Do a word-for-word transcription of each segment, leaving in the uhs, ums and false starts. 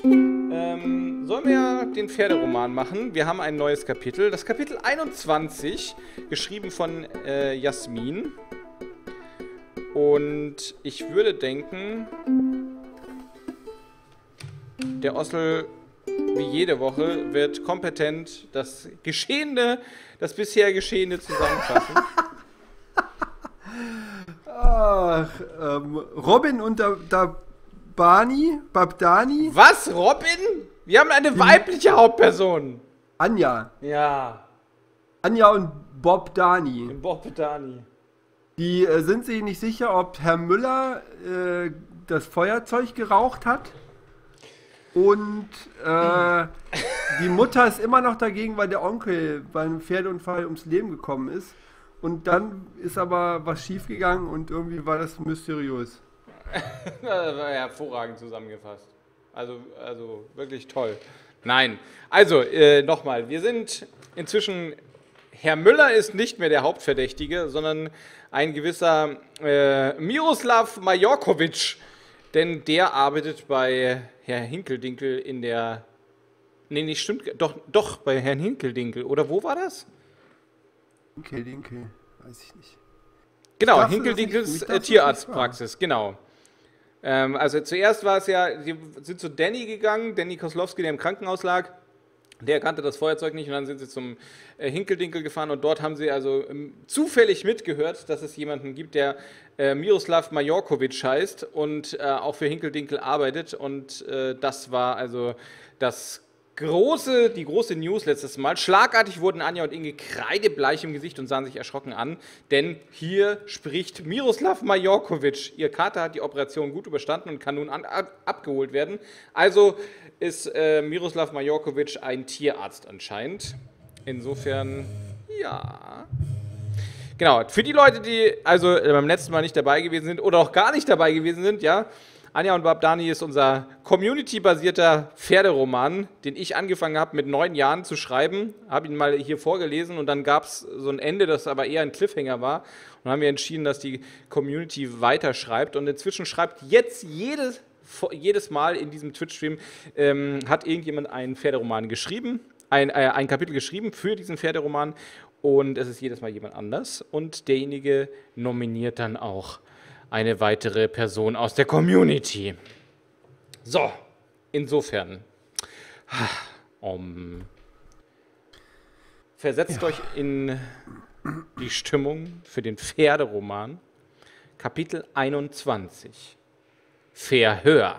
Ähm, sollen wir den Pferderoman machen? Wir haben ein neues Kapitel. Das Kapitel einundzwanzig, geschrieben von äh, Jasmin. Und ich würde denken, der Ossel, wie jede Woche, wird kompetent das Geschehene, das bisher Geschehene zusammenfassen. Ach, ähm, Robin und der, der Bani, Babdani. Was, Robin? Wir haben eine weibliche Hauptperson. Anja. Ja. Anja und Bob Dani. Bob Dani. Die äh, sind sich nicht sicher, ob Herr Müller äh, das Feuerzeug geraucht hat. Und äh, die Mutter ist immer noch dagegen, weil der Onkel bei einem Pferdeunfall ums Leben gekommen ist. Und dann ist aber was schiefgegangen und irgendwie war das mysteriös. Das war hervorragend zusammengefasst. Also, also wirklich toll. Nein, also äh, nochmal, wir sind inzwischen, Herr Müller ist nicht mehr der Hauptverdächtige, sondern ein gewisser äh, Miroslav Majorkovic, denn der arbeitet bei Herrn Hinkeldinkel in der, nee, nicht stimmt, doch, doch bei Herrn Hinkeldinkel, oder wo war das? Hinkeldinkel, weiß ich nicht. Genau, Hinkeldinkels äh, Tierarztpraxis, genau. Ähm, also zuerst war es ja, die sind zu Danny gegangen, Danny Koslowski, der im Krankenhaus lag. Der kannte das Feuerzeug nicht und dann sind sie zum äh, Hinkeldinkel gefahren und dort haben sie also ähm, zufällig mitgehört, dass es jemanden gibt, der äh, Miroslav Majorkovic heißt und äh, auch für Hinkeldinkel arbeitet und äh, das war also das große, die große News letztes Mal. Schlagartig wurden Anja und Inge kreidebleich im Gesicht und sahen sich erschrocken an, denn hier spricht Miroslav Majorkovic. Ihr Kater hat die Operation gut überstanden und kann nun an, ab, abgeholt werden. Also ist äh, Miroslav Majorkovic ein Tierarzt anscheinend. Insofern, ja. Genau, für die Leute, die also beim letzten Mal nicht dabei gewesen sind oder auch gar nicht dabei gewesen sind, ja, Anja und Babdani ist unser community-basierter Pferderoman, den ich angefangen habe mit neun Jahren zu schreiben. Habe ihn mal hier vorgelesen und dann gab es so ein Ende, das aber eher ein Cliffhanger war. Und dann haben wir entschieden, dass die Community weiterschreibt. Und inzwischen schreibt jetzt jedes, jedes Mal in diesem Twitch-Stream, ähm, hat irgendjemand einen Pferderoman geschrieben, ein, äh, ein Kapitel geschrieben für diesen Pferderoman. Und es ist jedes Mal jemand anders. Und derjenige nominiert dann auch eine weitere Person aus der Community. So, insofern. Um, versetzt ja. euch in die Stimmung für den Pferderoman. Kapitel einundzwanzig. Verhör.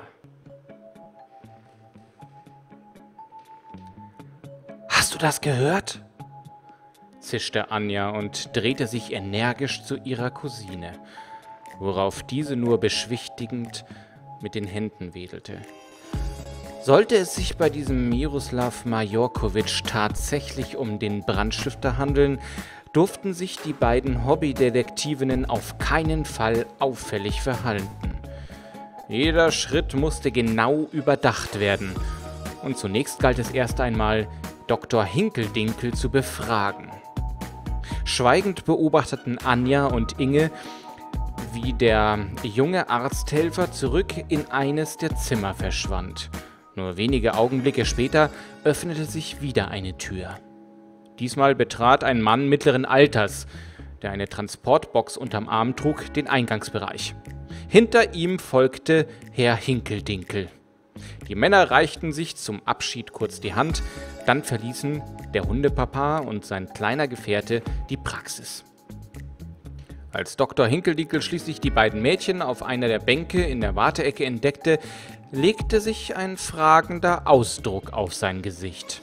Hast du das gehört? Zischte Anja und drehte sich energisch zu ihrer Cousine, worauf diese nur beschwichtigend mit den Händen wedelte. Sollte es sich bei diesem Miroslav Majorkovic tatsächlich um den Brandstifter handeln, durften sich die beiden Hobbydetektivinnen auf keinen Fall auffällig verhalten. Jeder Schritt musste genau überdacht werden, und zunächst galt es erst einmal, Doktor Hinkeldinkel zu befragen. Schweigend beobachteten Anja und Inge, wie der junge Arzthelfer zurück in eines der Zimmer verschwand. Nur wenige Augenblicke später öffnete sich wieder eine Tür. Diesmal betrat ein Mann mittleren Alters, der eine Transportbox unterm Arm trug, den Eingangsbereich. Hinter ihm folgte Herr Hinkeldinkel. Die Männer reichten sich zum Abschied kurz die Hand, dann verließen der Hundepapa und sein kleiner Gefährte die Praxis. Als Doktor Hinkeldinkel schließlich die beiden Mädchen auf einer der Bänke in der Warteecke entdeckte, legte sich ein fragender Ausdruck auf sein Gesicht.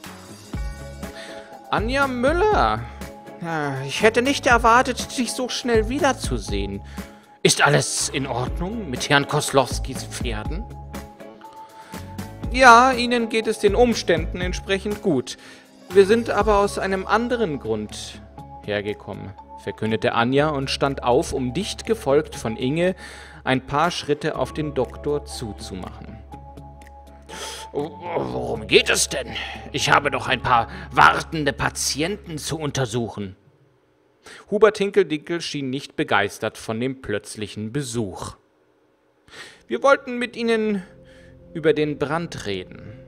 Anja Müller, ich hätte nicht erwartet, dich so schnell wiederzusehen. Ist alles in Ordnung mit Herrn Koslowskis Pferden? Ja, ihnen geht es den Umständen entsprechend gut. Wir sind aber aus einem anderen Grund hergekommen, verkündete Anja und stand auf, um dicht gefolgt von Inge ein paar Schritte auf den Doktor zuzumachen. Worum geht es denn? Ich habe doch ein paar wartende Patienten zu untersuchen. Hubert Hinkeldinkel schien nicht begeistert von dem plötzlichen Besuch. Wir wollten mit Ihnen über den Brand reden.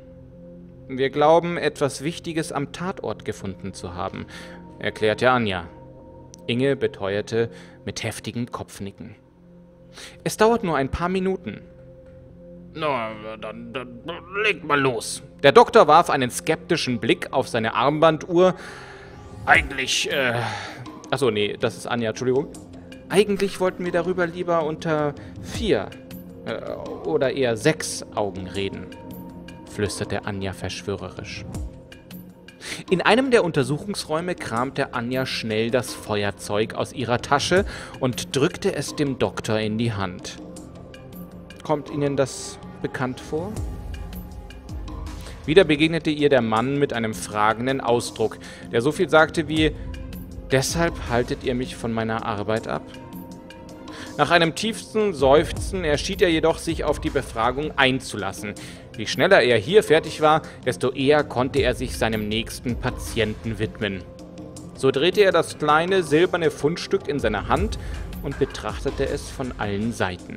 Wir glauben, etwas Wichtiges am Tatort gefunden zu haben, erklärte Anja. Inge beteuerte mit heftigem Kopfnicken. Es dauert nur ein paar Minuten. Na, dann, dann legt mal los. Der Doktor warf einen skeptischen Blick auf seine Armbanduhr. Eigentlich, äh... Achso, nee, das ist Anja, Entschuldigung. Eigentlich wollten wir darüber lieber unter vier äh, oder eher sechs Augen reden, flüsterte Anja verschwörerisch. In einem der Untersuchungsräume kramte Anja schnell das Feuerzeug aus ihrer Tasche und drückte es dem Doktor in die Hand. Kommt Ihnen das bekannt vor? Wieder begegnete ihr der Mann mit einem fragenden Ausdruck, der so viel sagte wie: Deshalb haltet ihr mich von meiner Arbeit ab? Nach einem tiefsten Seufzen entschied er jedoch, sich auf die Befragung einzulassen. Je schneller er hier fertig war, desto eher konnte er sich seinem nächsten Patienten widmen. So drehte er das kleine silberne Fundstück in seiner Hand und betrachtete es von allen Seiten.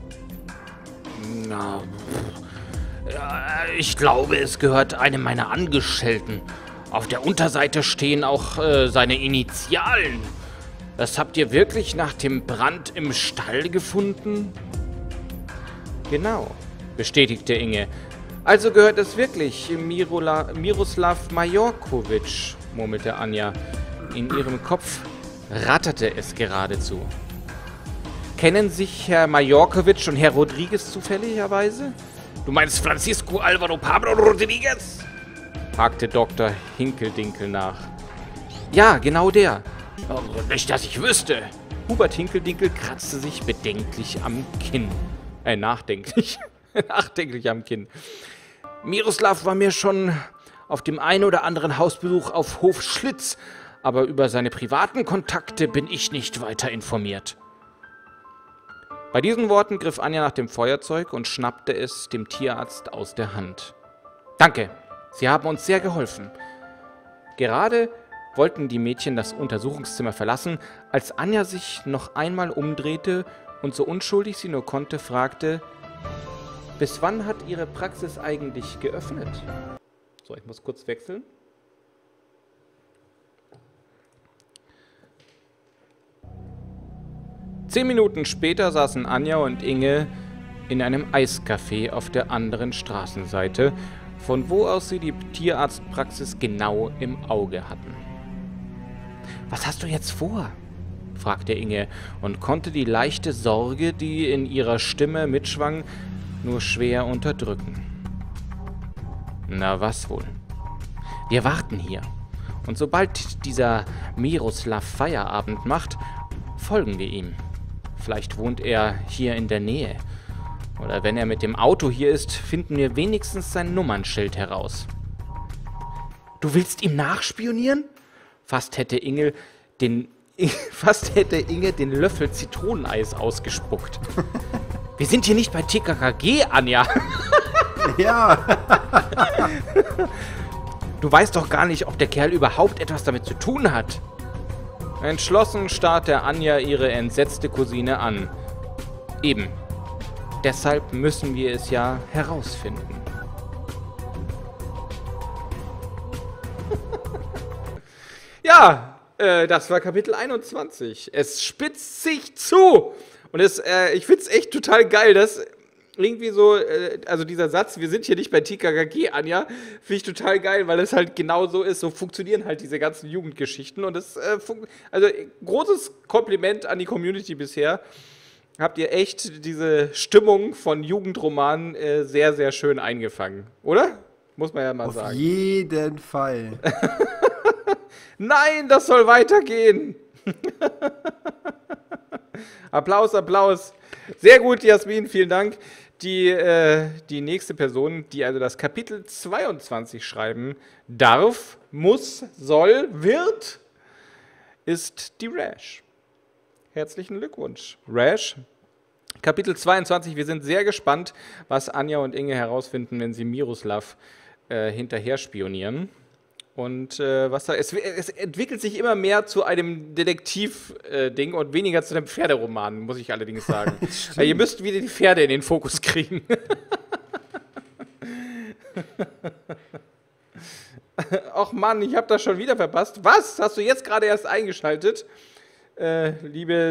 Na, ich glaube, es gehört einem meiner Angestellten. Auf der Unterseite stehen auch äh, seine Initialen. Das habt ihr wirklich nach dem Brand im Stall gefunden? Genau, bestätigte Inge. Also gehört es wirklich Mirola, Miroslav Majorkovic, murmelte Anja. In ihrem Kopf ratterte es geradezu. Kennen sich Herr Majorkovic und Herr Rodriguez zufälligerweise? Du meinst Francisco Alvaro Pablo Rodriguez? Hakte Doktor Hinkeldinkel nach. Ja, genau der. Oh, nicht, dass ich wüsste. Hubert Hinkeldinkel kratzte sich bedenklich am Kinn. Äh, nachdenklich. nachdenklich am Kinn. Miroslav war mir schon auf dem einen oder anderen Hausbesuch auf Hof Schlitz, aber über seine privaten Kontakte bin ich nicht weiter informiert. Bei diesen Worten griff Anja nach dem Feuerzeug und schnappte es dem Tierarzt aus der Hand. Danke, Sie haben uns sehr geholfen. Gerade wollten die Mädchen das Untersuchungszimmer verlassen, als Anja sich noch einmal umdrehte und so unschuldig sie nur konnte, fragte: Bis wann hat Ihre Praxis eigentlich geöffnet? So, ich muss kurz wechseln. Zehn Minuten später saßen Anja und Inge in einem Eiscafé auf der anderen Straßenseite, von wo aus sie die Tierarztpraxis genau im Auge hatten. »Was hast du jetzt vor?« fragte Inge und konnte die leichte Sorge, die in ihrer Stimme mitschwang, nur schwer unterdrücken. »Na, was wohl? Wir warten hier, und sobald dieser Miroslav Feierabend macht, folgen wir ihm. Vielleicht wohnt er hier in der Nähe. Oder wenn er mit dem Auto hier ist, finden wir wenigstens sein Nummernschild heraus.« »Du willst ihm nachspionieren?« Fast hätte Inge den, fast hätte Inge den Löffel Zitroneneis ausgespuckt. »Wir sind hier nicht bei T K K G, Anja.« Ja. »Du weißt doch gar nicht, ob der Kerl überhaupt etwas damit zu tun hat.« Entschlossen starrte Anja ihre entsetzte Cousine an. Eben. Deshalb müssen wir es ja herausfinden. Ja, äh, das war Kapitel einundzwanzig. Es spitzt sich zu. Und es, äh, ich find's echt total geil, dass irgendwie so, äh, also dieser Satz, wir sind hier nicht bei T K K G, Anja, finde ich total geil, weil es halt genau so ist. So funktionieren halt diese ganzen Jugendgeschichten. Und das, äh, also großes Kompliment an die Community bisher. Habt ihr echt diese Stimmung von Jugendromanen äh, sehr, sehr schön eingefangen, oder? Muss man ja mal Auf sagen. Auf jeden Fall. Nein, das soll weitergehen. Applaus, Applaus. Sehr gut, Jasmin, vielen Dank. Die, äh, die nächste Person, die also das Kapitel zweiundzwanzig schreiben darf, muss, soll, wird, ist die Rash. Herzlichen Glückwunsch, Rash. Kapitel zweiundzwanzig, wir sind sehr gespannt, was Anja und Inge herausfinden, wenn sie Miroslav äh, hinterher spionieren. Und äh, was da, es, es entwickelt sich immer mehr zu einem Detektiv-Ding äh, und weniger zu einem Pferderoman, muss ich allerdings sagen. Weil ihr müsst wieder die Pferde in den Fokus kriegen. Och Mann, ich habe das schon wieder verpasst. Was? Hast du jetzt gerade erst eingeschaltet? Äh, liebe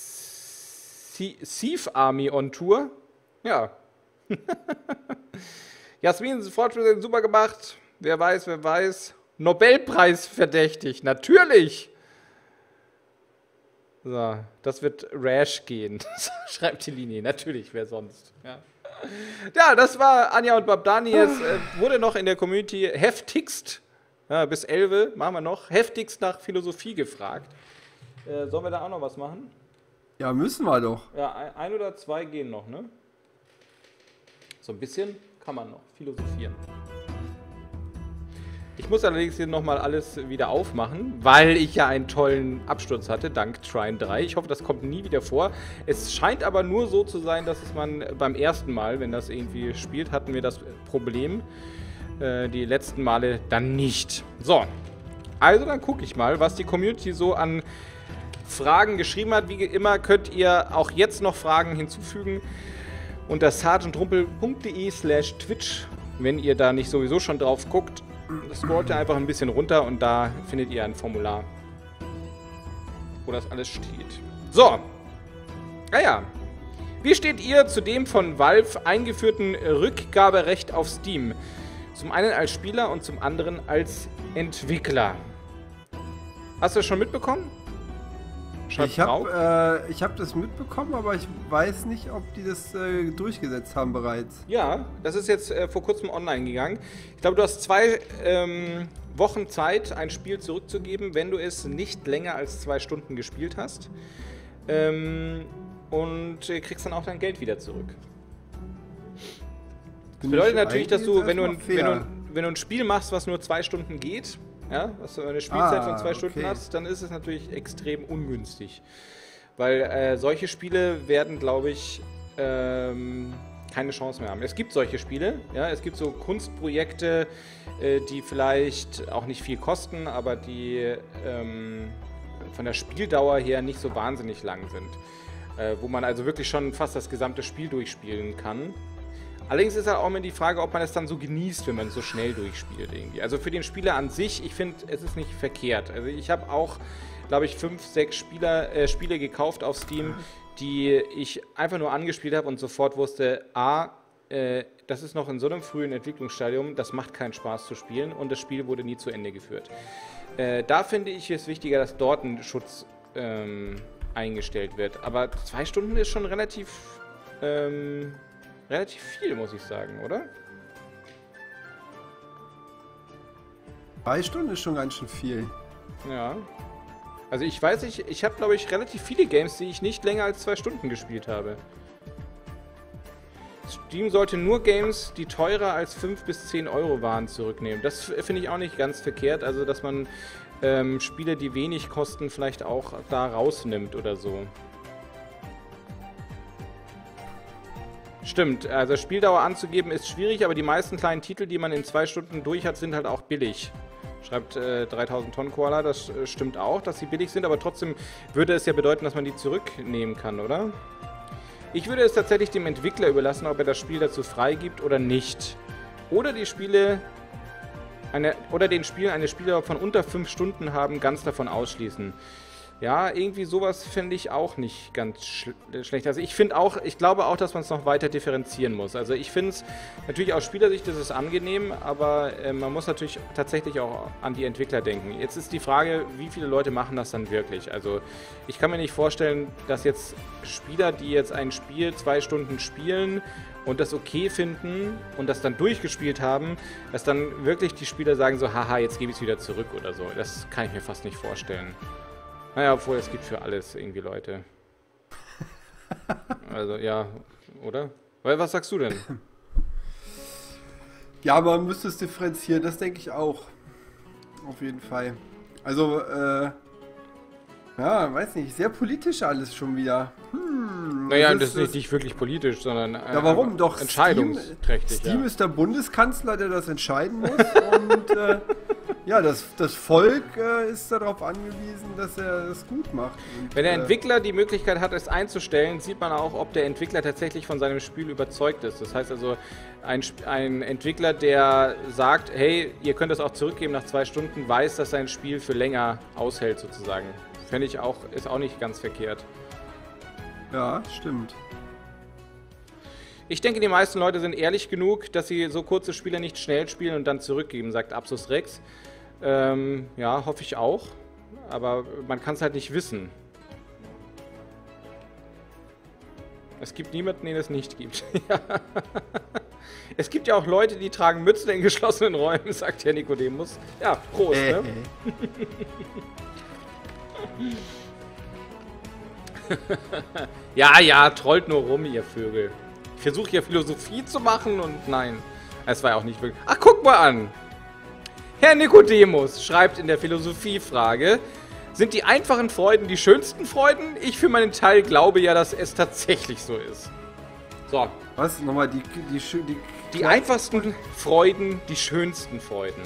Thief Army on Tour. Ja. Jasmin, Fortschritt super gemacht. Wer weiß, wer weiß. Nobelpreis verdächtig. Natürlich. So, das wird Rash gehen. Schreibt die Linie. Natürlich, wer sonst. Ja. Ja, das war Anja und Babdani. Jetzt äh, wurde noch in der Community heftigst, ja, bis elf machen wir noch, heftigst nach Philosophie gefragt. Äh, sollen wir da auch noch was machen? Ja, müssen wir doch. Ja, ein, ein oder zwei gehen noch, ne? So ein bisschen kann man noch philosophieren. Ich muss allerdings hier nochmal alles wieder aufmachen, weil ich ja einen tollen Absturz hatte, dank Trine drei. Ich hoffe, das kommt nie wieder vor. Es scheint aber nur so zu sein, dass es man beim ersten Mal, wenn das irgendwie spielt, hatten wir das Problem. Äh, die letzten Male dann nicht. So, also dann gucke ich mal, was die Community so an Fragen geschrieben hat. Wie immer könnt ihr auch jetzt noch Fragen hinzufügen unter sergeantrumpel punkt de slash twitch, wenn ihr da nicht sowieso schon drauf guckt. Scrollt ihr einfach ein bisschen runter und da findet ihr ein Formular, wo das alles steht. So. Ah ja. Wie steht ihr zu dem von Valve eingeführten Rückgaberecht auf Steam? Zum einen als Spieler und zum anderen als Entwickler. Hast du das schon mitbekommen? Schreibt ich habe äh, hab das mitbekommen, aber ich weiß nicht, ob die das äh, durchgesetzt haben bereits. Ja, das ist jetzt äh, vor kurzem online gegangen. Ich glaube, du hast zwei ähm, Wochen Zeit, ein Spiel zurückzugeben, wenn du es nicht länger als zwei Stunden gespielt hast. Ähm, und äh, kriegst dann auch dein Geld wieder zurück. Das bedeutet natürlich, dass du wenn du, ein, wenn, du, wenn du ein Spiel machst, was nur zwei Stunden geht, ja, was du eine Spielzeit ah, von zwei Stunden okay. hast, dann ist es natürlich extrem ungünstig. Weil äh, solche Spiele werden, glaube ich, ähm, keine Chance mehr haben. Es gibt solche Spiele, ja, es gibt so Kunstprojekte, äh, die vielleicht auch nicht viel kosten, aber die ähm, von der Spieldauer her nicht so wahnsinnig lang sind. Äh, wo man also wirklich schon fast das gesamte Spiel durchspielen kann. Allerdings ist halt auch immer die Frage, ob man es dann so genießt, wenn man es so schnell durchspielt irgendwie. Also für den Spieler an sich, ich finde, es ist nicht verkehrt. Also ich habe auch, glaube ich, fünf, sechs Spieler, äh, Spiele gekauft auf Steam, die ich einfach nur angespielt habe und sofort wusste, a, äh, das ist noch in so einem frühen Entwicklungsstadium, das macht keinen Spaß zu spielen und das Spiel wurde nie zu Ende geführt. Äh, da finde ich es wichtiger, dass dort ein Schutz ähm, eingestellt wird. Aber zwei Stunden ist schon relativ... Ähm, Relativ viel, muss ich sagen, oder? Zwei Stunden ist schon ganz schön viel. Ja. Also ich weiß nicht, ich habe, glaube ich, relativ viele Games, die ich nicht länger als zwei Stunden gespielt habe. Steam sollte nur Games, die teurer als fünf bis zehn Euro waren, zurücknehmen. Das finde ich auch nicht ganz verkehrt, also dass man ähm, Spiele, die wenig kosten, vielleicht auch da rausnimmt oder so. Stimmt, also Spieldauer anzugeben ist schwierig, aber die meisten kleinen Titel, die man in zwei Stunden durch hat, sind halt auch billig. Schreibt äh, dreitausend Tonnen Koala, das äh, stimmt auch, dass sie billig sind, aber trotzdem würde es ja bedeuten, dass man die zurücknehmen kann, oder? Ich würde es tatsächlich dem Entwickler überlassen, ob er das Spiel dazu freigibt oder nicht. Oder die Spiele, eine, oder den Spielen eine Spieldauer von unter fünf Stunden haben, ganz davon ausschließen. Ja, irgendwie sowas finde ich auch nicht ganz sch schlecht. Also ich finde auch, ich glaube auch, dass man es noch weiter differenzieren muss. Also ich finde es natürlich aus Spielersicht ist es angenehm, aber äh, man muss natürlich tatsächlich auch an die Entwickler denken. Jetzt ist die Frage, wie viele Leute machen das dann wirklich? Also ich kann mir nicht vorstellen, dass jetzt Spieler, die jetzt ein Spiel zwei Stunden spielen und das okay finden und das dann durchgespielt haben, dass dann wirklich die Spieler sagen so, haha, jetzt gebe ich es wieder zurück oder so. Das kann ich mir fast nicht vorstellen. Naja, obwohl es gibt für alles irgendwie Leute. Also, ja, oder? Weil, was sagst du denn? Ja, man müsste es differenzieren, das denke ich auch. Auf jeden Fall. Also, äh, ja, weiß nicht, sehr politisch alles schon wieder. Hm, naja, das ist nicht, nicht wirklich politisch, sondern äh, ja, warum? Doch, entscheidungsträchtig. Steam, Steam ja. ist der Bundeskanzler, der das entscheiden muss und äh, Ja, das, das Volk äh, ist darauf angewiesen, dass er es gut macht. Und, Wenn der äh, Entwickler die Möglichkeit hat, es einzustellen, sieht man auch, ob der Entwickler tatsächlich von seinem Spiel überzeugt ist. Das heißt also, ein, ein Entwickler, der sagt, hey, ihr könnt das auch zurückgeben nach zwei Stunden, weiß, dass sein Spiel für länger aushält sozusagen. Fände ich auch, ist auch nicht ganz verkehrt. Ja, stimmt. Ich denke, die meisten Leute sind ehrlich genug, dass sie so kurze Spiele nicht schnell spielen und dann zurückgeben, sagt Absus Rex. Ähm, ja, hoffe ich auch. Aber man kann es halt nicht wissen. Es gibt niemanden, den es nicht gibt. Ja. Es gibt ja auch Leute, die tragen Mützen in geschlossenen Räumen, sagt Herr Nikodemus. Ja, Prost, äh, ne? Ja, ja, trollt nur rum, ihr Vögel. Ich versuche hier Philosophie zu machen und nein. Es war ja auch nicht wirklich... Ach, guck mal an! Herr Nikodemus schreibt in der Philosophiefrage, sind die einfachen Freuden die schönsten Freuden? Ich für meinen Teil glaube ja, dass es tatsächlich so ist. So. Was? Nochmal die... Die, die, die, die einfachsten Freuden, die schönsten Freuden.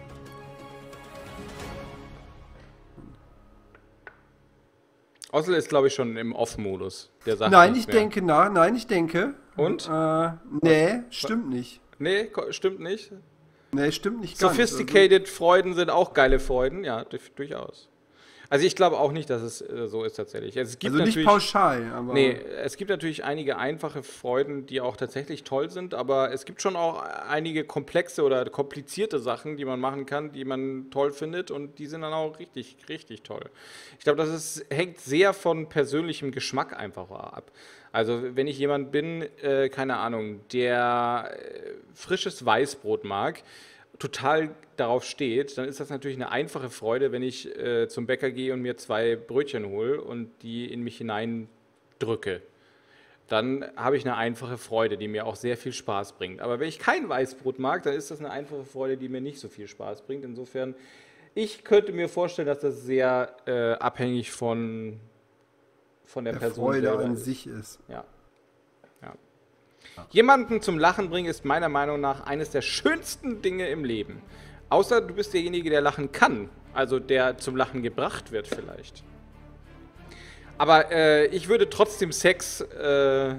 Ossel ist, glaube ich, schon im Off-Modus. Nein, ich mehr. denke nach. Nein, ich denke. Und? Äh, nee, stimmt nicht. Nee, stimmt nicht. Nee, stimmt nicht ganz. Sophisticated also. Freuden sind auch geile Freuden, ja, durchaus. Also ich glaube auch nicht, dass es äh, so ist tatsächlich. Es gibt also nicht pauschal, aber... Nee, es gibt natürlich einige einfache Freuden, die auch tatsächlich toll sind, aber es gibt schon auch einige komplexe oder komplizierte Sachen, die man machen kann, die man toll findet und die sind dann auch richtig, richtig toll. Ich glaube, das ist, hängt sehr von persönlichem Geschmack einfach ab. Also wenn ich jemand bin, äh, keine Ahnung, der äh, frisches Weißbrot mag, total darauf steht, dann ist das natürlich eine einfache Freude, wenn ich äh, zum Bäcker gehe und mir zwei Brötchen hole und die in mich hineindrücke. Dann habe ich eine einfache Freude, die mir auch sehr viel Spaß bringt. Aber wenn ich kein Weißbrot mag, dann ist das eine einfache Freude, die mir nicht so viel Spaß bringt. Insofern, ich könnte mir vorstellen, dass das sehr äh, abhängig von, von der, der Person Freude selber an ist. sich ist. Ja. Ja. Jemanden zum Lachen bringen ist meiner Meinung nach eines der schönsten Dinge im Leben. Außer du bist derjenige, der lachen kann. Also der zum Lachen gebracht wird vielleicht. Aber äh, ich würde trotzdem Sex äh,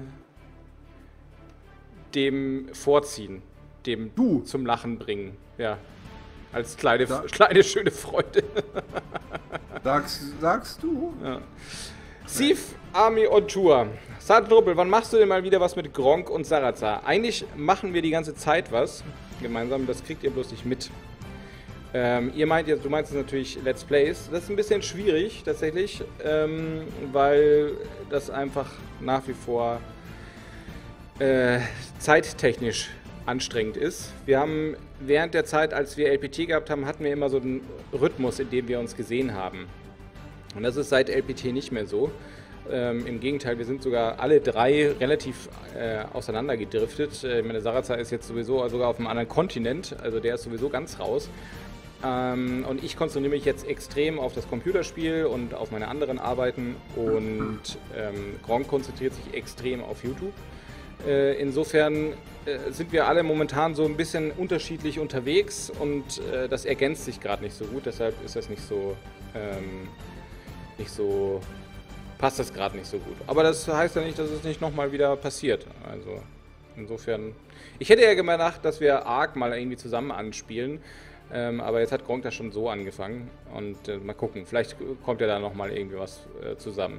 dem vorziehen. Dem du zum Lachen bringen. Ja. Als kleine, da. kleine schöne Freude. Sagst, sagst du? Ja. Sif Army on Tour. Sadruppel, wann machst du denn mal wieder was mit Gronkh und Sarazar? Eigentlich machen wir die ganze Zeit was gemeinsam, das kriegt ihr bloß nicht mit. Ähm, ihr meint jetzt, du meinst jetzt natürlich Let's Plays. Das ist ein bisschen schwierig tatsächlich, ähm, weil das einfach nach wie vor äh, zeittechnisch anstrengend ist. Wir haben während der Zeit, als wir L P T gehabt haben, hatten wir immer so einen Rhythmus, in dem wir uns gesehen haben. Und das ist seit L P T nicht mehr so. Ähm, Im Gegenteil, wir sind sogar alle drei relativ äh, auseinandergedriftet. Äh, meine Sarazar ist jetzt sowieso sogar auf einem anderen Kontinent, also der ist sowieso ganz raus. Ähm, und ich konzentriere mich jetzt extrem auf das Computerspiel und auf meine anderen Arbeiten und ähm, Gronkh konzentriert sich extrem auf YouTube. Äh, insofern äh, sind wir alle momentan so ein bisschen unterschiedlich unterwegs und äh, das ergänzt sich gerade nicht so gut, deshalb ist das nicht so, ähm, nicht so, passt das gerade nicht so gut. Aber das heißt ja nicht, dass es nicht nochmal wieder passiert. Also insofern, ich hätte ja gedacht, dass wir Ark mal irgendwie zusammen anspielen, ähm, aber jetzt hat Gronkh das schon so angefangen und äh, mal gucken, vielleicht kommt ja da nochmal irgendwie was äh, zusammen.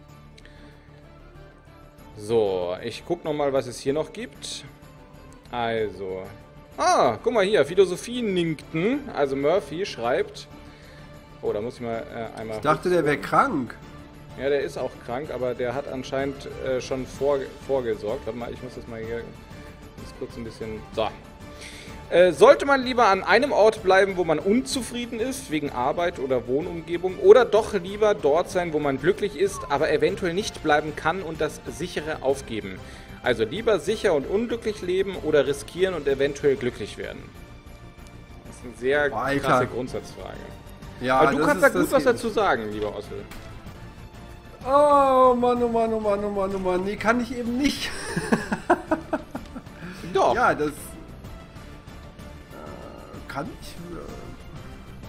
So, ich gucke nochmal, was es hier noch gibt. Also, ah, guck mal hier, Philosophie Ninkton, also Murphy schreibt, oh, da muss ich mal äh, einmal... Ich dachte, der wäre krank. Ja, der ist auch krank, aber der hat anscheinend äh, schon vor, vorgesorgt. Warte mal, ich muss das mal hier ganz kurz ein bisschen... So. Äh, sollte man lieber an einem Ort bleiben, wo man unzufrieden ist, wegen Arbeit oder Wohnumgebung, oder doch lieber dort sein, wo man glücklich ist, aber eventuell nicht bleiben kann und das Sichere aufgeben? Also lieber sicher und unglücklich leben oder riskieren und eventuell glücklich werden? Das ist eine sehr Boah, krasse Grundsatzfrage. Ja, aber du das kannst ist, da gut was dazu sagen, lieber Ossel. Oh Mann, oh Mann, oh Mann, oh Mann, oh Mann. Nee, kann ich eben nicht. Doch. Ja, das... Äh, kann ich...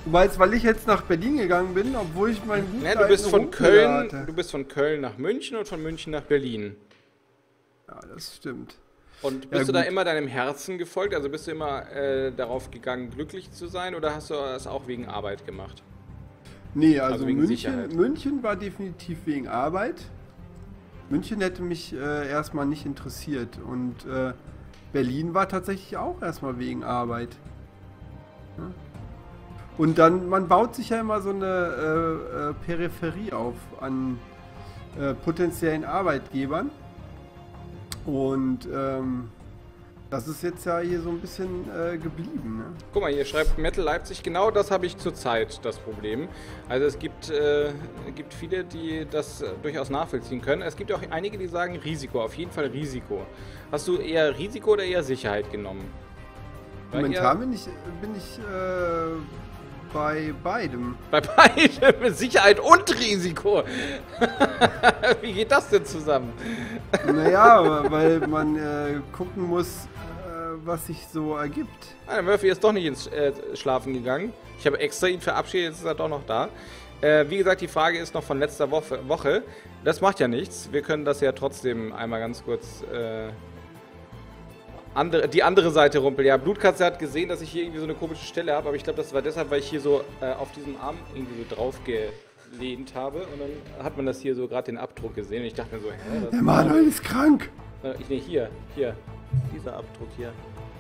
Du weißt, weil ich jetzt nach Berlin gegangen bin, obwohl ich meinen guten Ja, du bist von Rumpel Köln, hatte. du bist von Köln nach München und von München nach Berlin. Ja, das stimmt. Und bist Ja, du da gut. immer deinem Herzen gefolgt? Also bist du immer äh, darauf gegangen, glücklich zu sein, oder hast du das auch wegen Arbeit gemacht? Nee, also, Also wegen München, Sicherheit. München war definitiv wegen Arbeit. München hätte mich äh, erstmal nicht interessiert. Und äh, Berlin war tatsächlich auch erstmal wegen Arbeit. Ja. Und dann, man baut sich ja immer so eine äh, äh, Peripherie auf an äh, potenziellen Arbeitgebern. Und ähm, das ist jetzt ja hier so ein bisschen äh, geblieben. Ne? Guck mal, hier schreibt Metal Leipzig, genau das habe ich zurzeit das Problem. Also es gibt, äh, gibt viele, die das äh, durchaus nachvollziehen können. Es gibt auch einige, die sagen Risiko, auf jeden Fall Risiko. Hast du eher Risiko oder eher Sicherheit genommen? Weil Momentan ihr- bin ich, bin ich äh, bei beidem. Bei beidem Sicherheit und Risiko. Wie geht das denn zusammen? Naja, weil man äh, gucken muss, äh, was sich so ergibt. Ah, der Murphy ist doch nicht ins äh, Schlafen gegangen. Ich habe extra ihn verabschiedet, jetzt ist er doch noch da. Äh, wie gesagt, die Frage ist noch von letzter Woche. Woche. Das macht ja nichts. Wir können das ja trotzdem einmal ganz kurz... Äh, andere, die andere Seite rumpeln. Ja, Blutkatze hat gesehen, dass ich hier irgendwie so eine komische Stelle habe, aber ich glaube, das war deshalb, weil ich hier so äh, auf diesem Arm irgendwie so drauf gelehnt habe. Und dann hat man das hier so gerade den Abdruck gesehen. Und ich dachte mir so, hä, das Der Manuel ist krank. Äh, ich nee, hier, hier. Dieser Abdruck hier.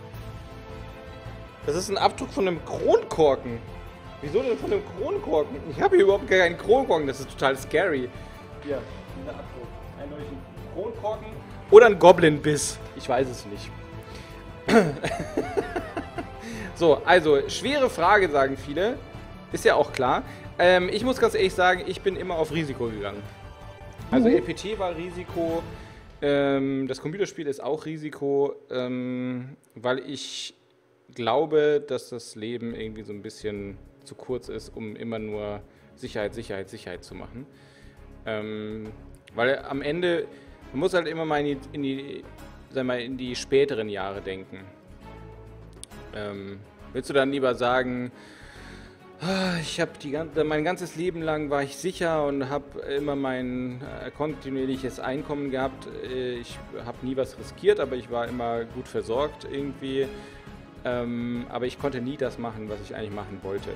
Das ist ein Abdruck von einem Kronkorken. Wieso denn von einem Kronkorken? Ich habe hier überhaupt keinen Kronkorken, das ist total scary. Hier, dieser Abdruck. Eindeutig ein Kronkorken. Oder ein Goblin-Biss. Ich weiß es nicht. So, also, schwere Frage, sagen viele. Ist ja auch klar. Ähm, ich muss ganz ehrlich sagen, ich bin immer auf Risiko gegangen. Also L P T war Risiko, ähm, das Computerspiel ist auch Risiko, ähm, weil ich glaube, dass das Leben irgendwie so ein bisschen zu kurz ist, um immer nur Sicherheit, Sicherheit, Sicherheit zu machen. Ähm, weil am Ende, man muss halt immer mal in die, in die, sag mal, in die späteren Jahre denken. Ähm, willst du dann lieber sagen, ich habe die ganze, mein ganzes Leben lang war ich sicher und habe immer mein äh, kontinuierliches Einkommen gehabt. Äh, ich habe nie was riskiert, aber ich war immer gut versorgt irgendwie. Ähm, aber ich konnte nie das machen, was ich eigentlich machen wollte.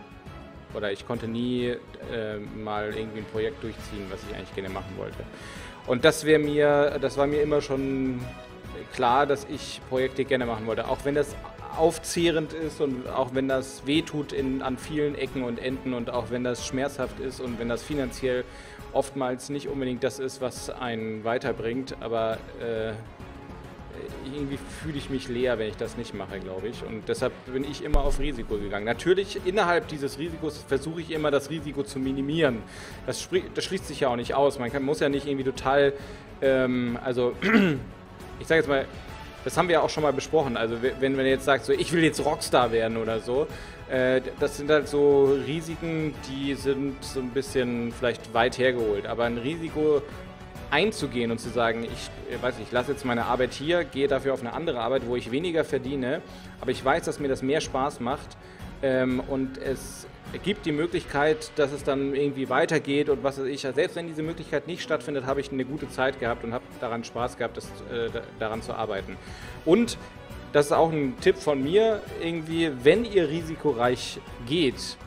Oder ich konnte nie äh, mal irgendwie ein Projekt durchziehen, was ich eigentlich gerne machen wollte. Und das wäre mir, das war mir immer schon klar, dass ich Projekte gerne machen wollte. Auch wenn das aufzehrend ist und auch wenn das wehtut in, an vielen Ecken und Enden und auch wenn das schmerzhaft ist und wenn das finanziell oftmals nicht unbedingt das ist, was einen weiterbringt, aber äh, irgendwie fühle ich mich leer, wenn ich das nicht mache, glaube ich. Und deshalb bin ich immer auf Risiko gegangen. Natürlich, innerhalb dieses Risikos versuche ich immer, das Risiko zu minimieren. Das, das schließt sich ja auch nicht aus. Man kann, muss ja nicht irgendwie total, ähm, also ich sage jetzt mal, das haben wir ja auch schon mal besprochen. Also wenn man jetzt sagt, so, ich will jetzt Rockstar werden oder so, äh, das sind halt so Risiken, die sind so ein bisschen vielleicht weit hergeholt. Aber ein Risiko einzugehen und zu sagen, ich äh, weiß nicht, ich lasse jetzt meine Arbeit hier, gehe dafür auf eine andere Arbeit, wo ich weniger verdiene, aber ich weiß, dass mir das mehr Spaß macht ähm, und es gibt die Möglichkeit, dass es dann irgendwie weitergeht und was weiß ich. Selbst wenn diese Möglichkeit nicht stattfindet, habe ich eine gute Zeit gehabt und habe daran Spaß gehabt, das, äh, daran zu arbeiten. Und das ist auch ein Tipp von mir, irgendwie, wenn ihr risikoreich geht,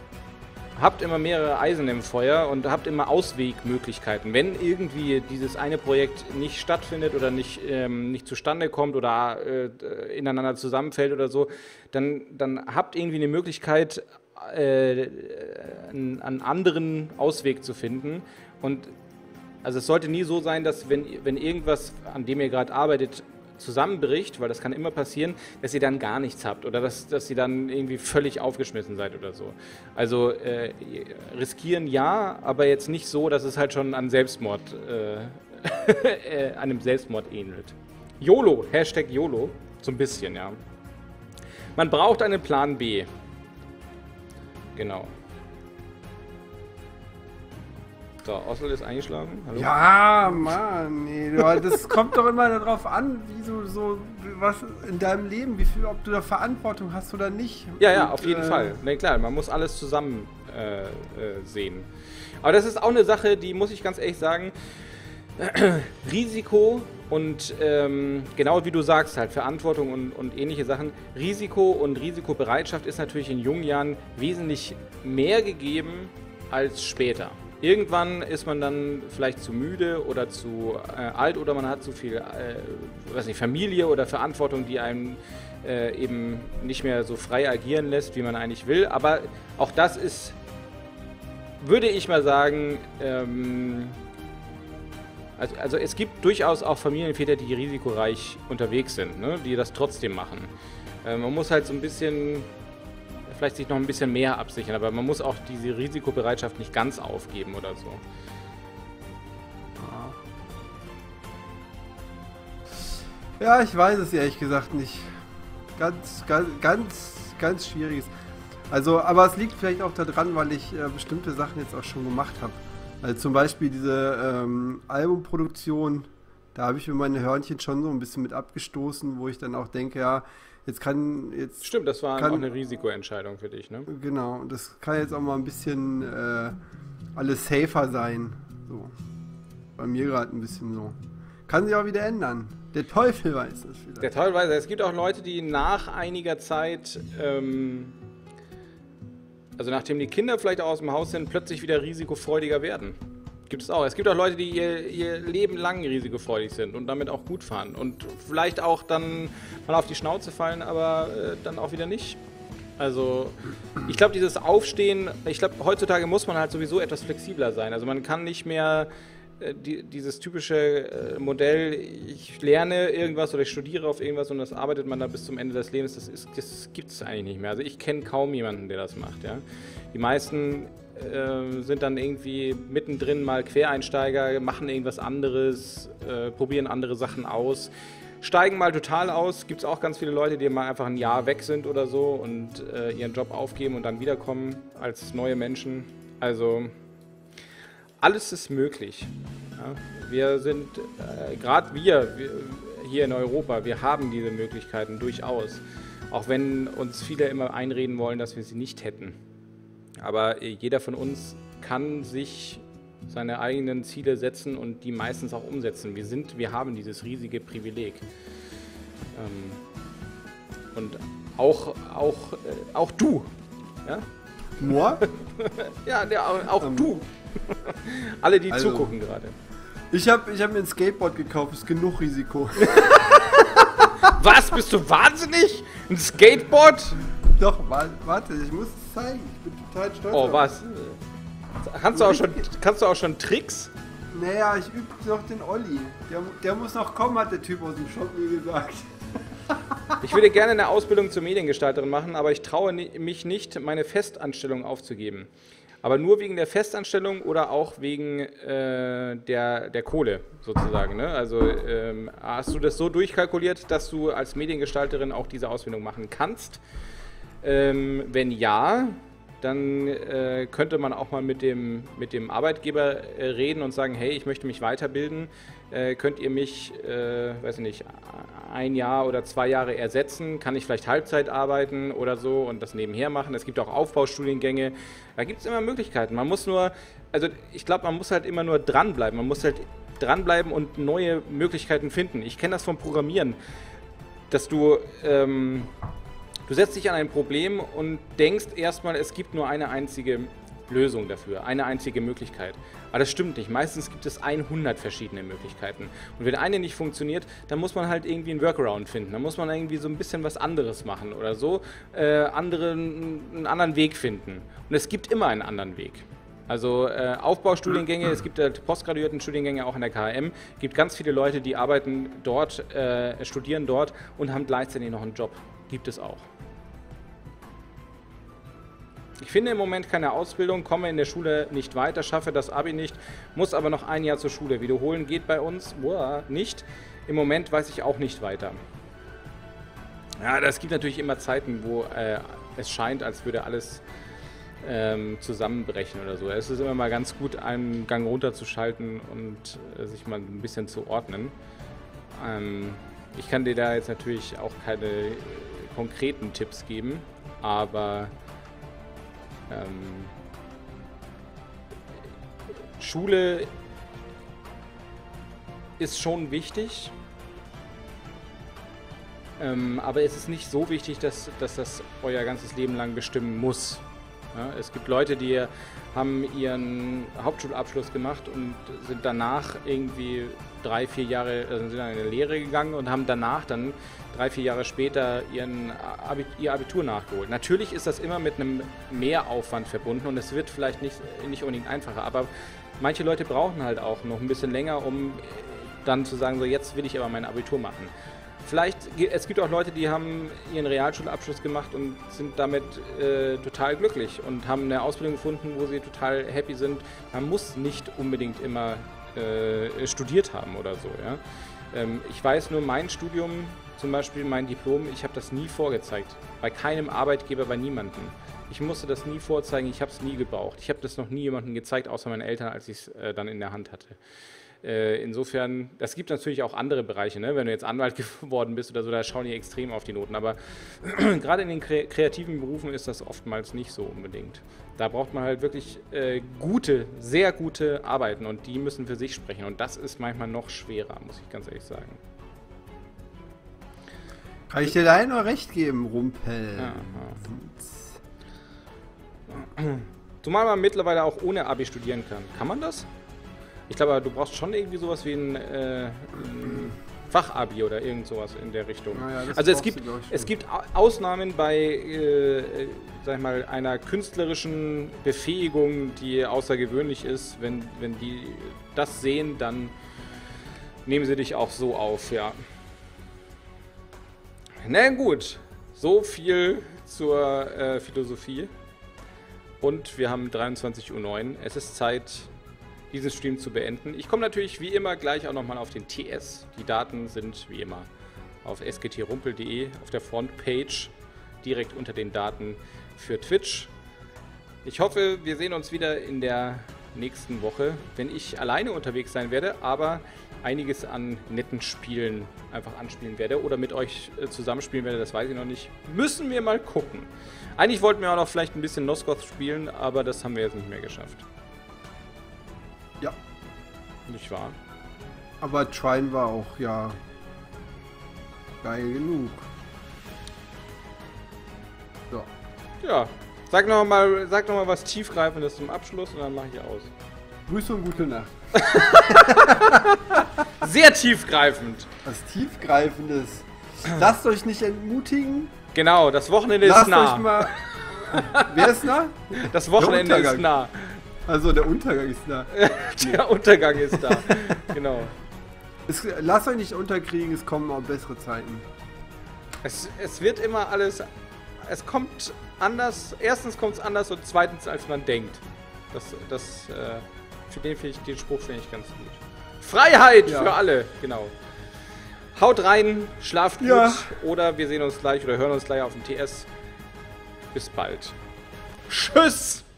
habt immer mehrere Eisen im Feuer und habt immer Auswegmöglichkeiten. Wenn irgendwie dieses eine Projekt nicht stattfindet oder nicht, ähm, nicht zustande kommt oder äh, ineinander zusammenfällt oder so, dann, dann habt irgendwie eine Möglichkeit, äh, einen, einen anderen Ausweg zu finden. Und also es sollte nie so sein, dass wenn, wenn irgendwas, an dem ihr gerade arbeitet, zusammenbricht, weil das kann immer passieren, dass ihr dann gar nichts habt oder dass, dass ihr dann irgendwie völlig aufgeschmissen seid oder so. Also äh, riskieren ja, aber jetzt nicht so, dass es halt schon an Selbstmord, äh, einem Selbstmord ähnelt. YOLO, Hashtag YOLO, so ein bisschen, ja. Man braucht einen Plan B. Genau. So, Ossel ist eingeschlafen. Hallo? Ja, Mann, nee, das kommt doch immer darauf an, wie du so, was in deinem Leben, wie viel, ob du da Verantwortung hast oder nicht. Ja, ja, Und, auf jeden äh, Fall. Na klar, man muss alles zusammen äh, äh, sehen. Aber das ist auch eine Sache, die muss ich ganz ehrlich sagen, Risiko und ähm, genau wie du sagst, halt Verantwortung und, und ähnliche Sachen. Risiko und Risikobereitschaft ist natürlich in jungen Jahren wesentlich mehr gegeben als später. Irgendwann ist man dann vielleicht zu müde oder zu äh, alt oder man hat zu viel äh, weiß nicht, Familie oder Verantwortung, die einem äh, eben nicht mehr so frei agieren lässt, wie man eigentlich will. Aber auch das ist, würde ich mal sagen, ähm, also, also es gibt durchaus auch Familienväter, die risikoreich unterwegs sind, ne, die das trotzdem machen. Äh, man muss halt so ein bisschen... vielleicht sich noch ein bisschen mehr absichern, aber man muss auch diese Risikobereitschaft nicht ganz aufgeben oder so. Ja, ich weiß es ehrlich gesagt nicht. Ganz, ganz, ganz, ganz schwieriges. Also, aber es liegt vielleicht auch daran, weil ich äh, bestimmte Sachen jetzt auch schon gemacht habe. Also zum Beispiel diese ähm, Albumproduktion, da habe ich mir meine Hörnchen schon so ein bisschen mit abgestoßen, wo ich dann auch denke, ja, jetzt kann jetzt... Stimmt, das war kann, auch eine Risikoentscheidung für dich, ne? Genau, das kann jetzt auch mal ein bisschen äh, alles safer sein. So. Bei mir gerade ein bisschen so. Kann sich auch wieder ändern. Der Teufel weiß das vielleicht. Der Teufel weiß es. Es gibt auch Leute, die nach einiger Zeit, ähm, also nachdem die Kinder vielleicht auch aus dem Haus sind, plötzlich wieder risikofreudiger werden. Gibt es auch. Es gibt auch Leute, die ihr, ihr Leben lang risikofreudig sind und damit auch gut fahren und vielleicht auch dann mal auf die Schnauze fallen, aber äh, dann auch wieder nicht. Also ich glaube, dieses Aufstehen, ich glaube, heutzutage muss man halt sowieso etwas flexibler sein. Also man kann nicht mehr äh, die, dieses typische äh, Modell, ich lerne irgendwas oder ich studiere auf irgendwas und das arbeitet man da bis zum Ende des Lebens, das, ist, das gibt es eigentlich nicht mehr. Also ich kenne kaum jemanden, der das macht. Ja? Die meisten äh, sind dann irgendwie mittendrin mal Quereinsteiger, machen irgendwas anderes, äh, probieren andere Sachen aus, steigen mal total aus. Gibt es auch ganz viele Leute, die mal einfach ein Jahr weg sind oder so und äh, ihren Job aufgeben und dann wiederkommen als neue Menschen. Also alles ist möglich. Ja? Wir sind, äh, gerade wir, wir hier in Europa, wir haben diese Möglichkeiten durchaus. Auch wenn uns viele immer einreden wollen, dass wir sie nicht hätten. Aber jeder von uns kann sich seine eigenen Ziele setzen und die meistens auch umsetzen. Wir sind, wir haben dieses riesige Privileg. Ähm, und auch, auch, äh, auch du. Ja? Moi? Ja, der, auch ähm, du. Alle, die also, zugucken gerade. Ich habe ich hab mir ein Skateboard gekauft, ist genug Risiko. Was? Bist du wahnsinnig? Ein Skateboard? Doch, warte, ich muss es zeigen. Ich bin total stolz. Oh, was? Kannst du, auch schon, kannst du auch schon Tricks? Naja, ich übe noch den Olli. Der, der muss noch kommen, hat der Typ aus dem Shop mir gesagt. Ich würde gerne eine Ausbildung zur Mediengestalterin machen, aber ich traue mich nicht, meine Festanstellung aufzugeben. Aber nur wegen der Festanstellung oder auch wegen äh, der, der Kohle sozusagen. Ne? Also ähm, hast du das so durchkalkuliert, dass du als Mediengestalterin auch diese Ausbildung machen kannst? Ähm, wenn ja, dann äh, könnte man auch mal mit dem, mit dem Arbeitgeber äh, reden und sagen, hey, ich möchte mich weiterbilden, äh, könnt ihr mich, äh, weiß ich nicht, ein Jahr oder zwei Jahre ersetzen, kann ich vielleicht Halbzeit arbeiten oder so und das nebenher machen. Es gibt auch Aufbaustudiengänge, da gibt es immer Möglichkeiten. Man muss nur, also ich glaube, man muss halt immer nur dranbleiben, man muss halt dranbleiben und neue Möglichkeiten finden. Ich kenne das vom Programmieren, dass du... Ähm, Du setzt dich an ein Problem und denkst erstmal, es gibt nur eine einzige Lösung dafür, eine einzige Möglichkeit. Aber das stimmt nicht. Meistens gibt es hundert verschiedene Möglichkeiten. Und wenn eine nicht funktioniert, dann muss man halt irgendwie einen Workaround finden. Dann muss man irgendwie so ein bisschen was anderes machen oder so, äh, andere, einen anderen Weg finden. Und es gibt immer einen anderen Weg. Also äh, Aufbaustudiengänge, es gibt äh, Postgraduierten-Studiengänge auch an der K H M. Es gibt ganz viele Leute, die arbeiten dort, äh, studieren dort und haben gleichzeitig noch einen Job. Gibt es auch. Ich finde im Moment keine Ausbildung, komme in der Schule nicht weiter, schaffe das Abi nicht, muss aber noch ein Jahr zur Schule. Wiederholen geht bei uns boah, nicht. Im Moment weiß ich auch nicht weiter. Ja, es gibt natürlich immer Zeiten, wo äh, es scheint, als würde alles ähm, zusammenbrechen oder so. Es ist immer mal ganz gut, einen Gang runterzuschalten und äh, sich mal ein bisschen zu ordnen. Ähm, ich kann dir da jetzt natürlich auch keine äh, konkreten Tipps geben, aber ähm, Schule ist schon wichtig, ähm, aber es ist nicht so wichtig, dass, dass das euer ganzes Leben lang bestimmen muss. Ja, es gibt Leute, die haben ihren Hauptschulabschluss gemacht und sind danach irgendwie drei, vier Jahre, also sind dann in eine Lehre gegangen und haben danach dann drei, vier Jahre später ihren Abi, ihr Abitur nachgeholt. Natürlich ist das immer mit einem Mehraufwand verbunden und es wird vielleicht nicht, nicht unbedingt einfacher, aber manche Leute brauchen halt auch noch ein bisschen länger, um dann zu sagen, so jetzt will ich aber mein Abitur machen. Vielleicht, es gibt auch Leute, die haben ihren Realschulabschluss gemacht und sind damit äh, total glücklich und haben eine Ausbildung gefunden, wo sie total happy sind. Man muss nicht unbedingt immer äh, studiert haben oder so. Ja? Ähm, ich weiß nur, mein Studium, zum Beispiel mein Diplom, ich habe das nie vorgezeigt. Bei keinem Arbeitgeber, bei niemandem. Ich musste das nie vorzeigen, ich habe es nie gebraucht. Ich habe das noch nie jemandem gezeigt, außer meinen Eltern, als ich es äh, dann in der Hand hatte. Insofern, das gibt natürlich auch andere Bereiche, ne? Wenn du jetzt Anwalt geworden bist oder so, da schauen die extrem auf die Noten. Aber gerade in den kreativen Berufen ist das oftmals nicht so unbedingt. Da braucht man halt wirklich äh, gute, sehr gute Arbeiten und die müssen für sich sprechen. Und das ist manchmal noch schwerer, muss ich ganz ehrlich sagen. Kann ich dir da nur recht geben, Rumpel? Ja, ja. Zumal man mittlerweile auch ohne Abi studieren kann. Kann man das? Ich glaube, du brauchst schon irgendwie sowas wie ein, äh, ein Fachabi oder irgend sowas in der Richtung. Ja, also es gibt, es gibt Ausnahmen bei äh, sag ich mal, einer künstlerischen Befähigung, die außergewöhnlich ist. Wenn, wenn die das sehen, dann nehmen sie dich auch so auf, ja. Na gut, so viel zur äh, Philosophie. Und wir haben dreiundzwanzig Uhr neun. Es ist Zeit, diesen Stream zu beenden. Ich komme natürlich wie immer gleich auch nochmal auf den T S. Die Daten sind wie immer auf s g t rumpel punkt de auf der Frontpage, direkt unter den Daten für Twitch. Ich hoffe, wir sehen uns wieder in der nächsten Woche, wenn ich alleine unterwegs sein werde, aber einiges an netten Spielen einfach anspielen werde oder mit euch zusammenspielen werde, das weiß ich noch nicht. Müssen wir mal gucken. Eigentlich wollten wir auch noch vielleicht ein bisschen Nosgoth spielen, aber das haben wir jetzt nicht mehr geschafft. Ja. Nicht wahr? Aber Trine war auch, ja, geil genug. So. Ja. Sag noch mal, sag noch mal was Tiefgreifendes zum Abschluss und dann mache ich aus. Grüße und gute Nacht. Sehr tiefgreifend. Was Tiefgreifendes. Lasst euch nicht entmutigen. Genau, das Wochenende Lasst ist nah. Euch mal Wer ist nah? Das Wochenende ist nah. Also der Untergang ist da. Der Untergang ist da, genau. Es, lasst euch nicht unterkriegen, es kommen auch bessere Zeiten. Es, es wird immer alles, es kommt anders, erstens kommt es anders und zweitens als man denkt. Das, das, äh, für den, ich, den Spruch finde ich ganz gut. Freiheit ja. Für alle, genau. Haut rein, schlaft gut ja. Oder wir sehen uns gleich oder hören uns gleich auf dem T S. Bis bald. Tschüss!